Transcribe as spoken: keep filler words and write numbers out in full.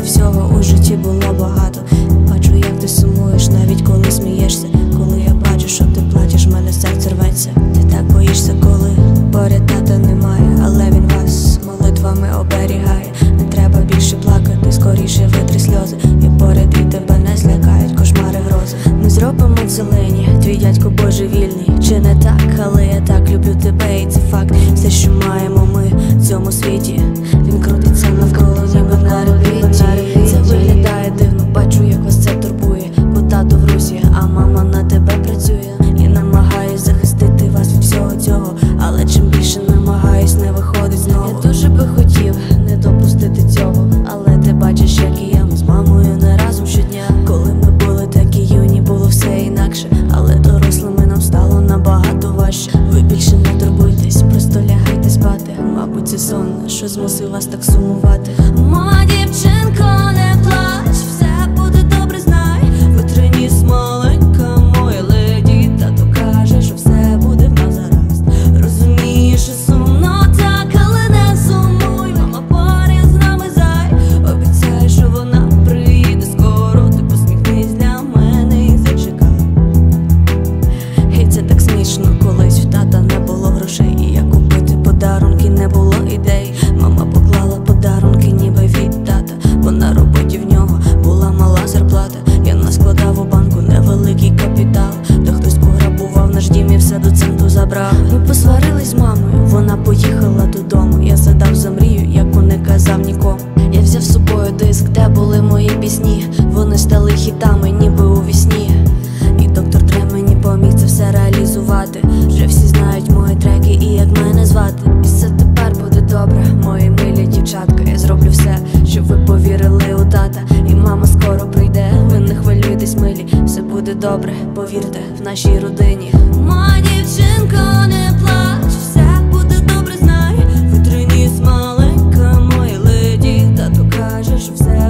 всього у житті було багато. Бачу, як ти сумуєш, навіть коли смієшся. Коли я бачу, що ти плачеш, в мене серце рветься. Ти так боїшся, коли поряд тата немає, але він вас молитвами оберігає. Не треба більше плакати, скоріше витри сльози, і поряд і тебе не злякають кошмари, грози. Ми зробимо зелені, твій дядько божевільний. Чи не так, але я так люблю тебе, і це факт. Все, що маємо ми в цьому світі, він крутиться навколо, ніби на репіті. Це виглядає дивно, бачу, як вас це турбує, бо тато в Русі, а мама на тебе працює. Я намагаюсь захистити вас від всього цього, але чим більше намагаюсь, не виходить знову. Я дуже би хотів не допустити цього, але ти бачиш, як і я, ми з мамою не разом щодня. Коли ми були такі юні, було все інакше, але дорослими нам стало набагато важче. Ви більше не турбуйтесь, просто лягайте спати. Мабуть, це сон, що змусив вас так сумувати. Моя дівчинко, не плач, все буде добре, знай. Витри ніс, маленька моя леді, тато каже, що все буде в нас гаразд. Розумієш, що сумно так, але не сумуй. Мама поряд з нами, зай. Обіцяє, що вона приїде скоро. Ти посміхнись для мене і зачекай. І це так смішно, колись в тата не було грошей, і як купити подарунки не було ідей. Мама поклала подарунки ніби від тата, бо на роботі в нього була мала зарплата. Я наскладав у банку невеликий капітал, та хтось пограбував наш дім і все до центу забрав. Ми посварились з мамою, вона поїхала додому. Я задав за мрію, яку не казав нікому. Я взяв з собою диск, де були мої пісні. Вони стали хітами, ніби у вісні. І доктор Дре мені поміг це все реалізувати. Вже всі знають мої треки і як мене звати. І все тепер буде добре, мої милі дівчатка. Я зроблю все, щоб ви повірили у тата. І мама скоро прийде, ви не хвилюйтесь, милі. Все буде добре, повірте, в нашій родині. Моя дівчинко, не плач, все буде добре, знай. Витри ніс, маленька моя леді, тато каже, що все